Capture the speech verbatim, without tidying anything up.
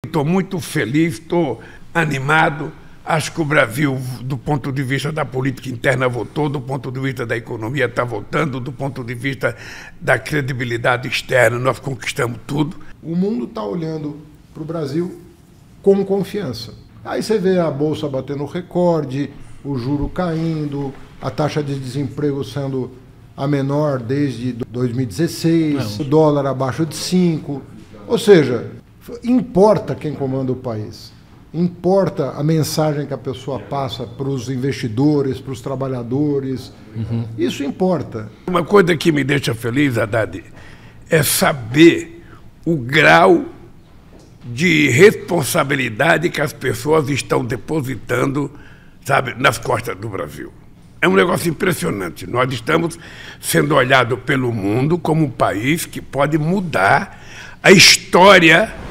Estou muito feliz, estou animado. Acho que o Brasil, do ponto de vista da política interna, voltou, do ponto de vista da economia está voltando, do ponto de vista da credibilidade externa, nós conquistamos tudo. O mundo está olhando para o Brasil com confiança. Aí você vê a Bolsa batendo recorde, o juro caindo, a taxa de desemprego sendo a menor desde dois mil e dezesseis, Não. o dólar abaixo de cinco. Ou seja, importa quem comanda o país. Importa a mensagem que a pessoa passa para os investidores, para os trabalhadores. Uhum. Isso importa. Uma coisa que me deixa feliz, Haddad, é saber o grau de responsabilidade que as pessoas estão depositando, sabe, nas costas do Brasil. É um negócio impressionante. Nós estamos sendo olhados pelo mundo como um país que pode mudar a história